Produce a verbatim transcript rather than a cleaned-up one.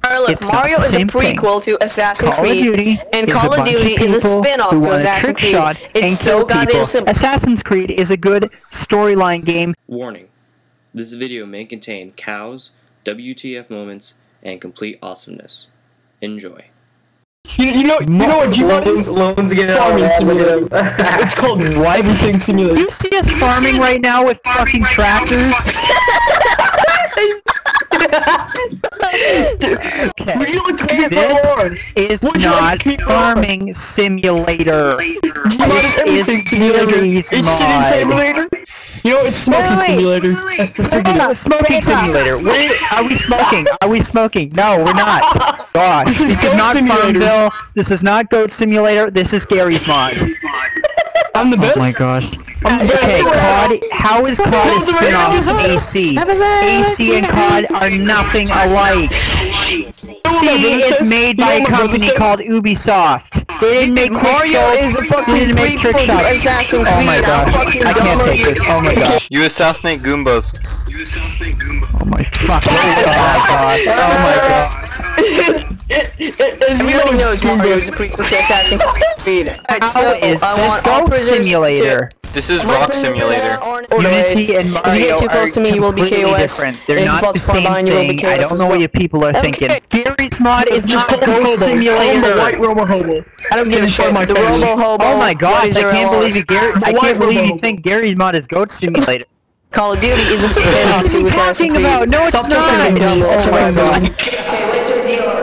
Alright, look, It's Mario not is the a same prequel thing. to Assassin's Call Creed, of Duty and is Call a of bunch Duty of is a people spin-off who to want to Assassin's trick Creed. shot and It's kill so goddamn people. simple. Assassin's Creed is a good storyline game. Warning. This video may contain cows, W T F moments, and complete awesomeness. Enjoy. You, you know, you know what G-Mod is? Loans again. Farming simulator. It's, it's called Everything Simulator. You see us farming right now with fucking tractors? Okay. Would you like to keep This on? is Would you not like to keep farming simulator. G-Mod is This Everything is Simulator. Gary's It's mod. Sitting Simulator. You know, it's Smoking Wait, wait, Simulator. wait, That's the Hold on, smoking simulator. Wait, are we smoking? Are we smoking? No, we're not. Gosh, This is this is Goat not Simulator. Farmville. This is not Goat Simulator. This is Gary's mod. I'm the best. Oh my gosh. I'm the best. Okay, C O D. How is C O D a spin-off of A C? A C and C O D are nothing alike. C is made by a company called Ubisoft. They didn't make Mario is a fucking They didn't make trick prequel to shots. Assassin's Creed. Oh my I'm gosh. fucking I can't dumb. take this. Oh my gosh. You assassinate Goombas. Oh my fucking god. Oh my god. Everybody knows Mario is a prequel to Assassin's Creed. Alright, How so is I this want all Goat prisoners Simulator? This is to- Rock Simulator. Unity and If you Mario get too are close to me, you will be completely K O S. different. They're If you not fall the too far same behind, you will be thing. K O S I don't as know what well. you people are Okay. thinking. Gary's mod is Just not call him Goat Hobo. Simulator. Call him the White Robo Hobo. I don't give a shit. my The family. Robo Hobo. Oh my what gosh, is I your can't L R? believe you, Gary. The I White can't believe you Robo. think Gary's mod is Goat Simulator. Call of Duty is a spin-off What are to you Assassin's talking Creed. about? No, it's Stop not. talking to me, dumb Oh bitch. my god. Okay, what's your deal?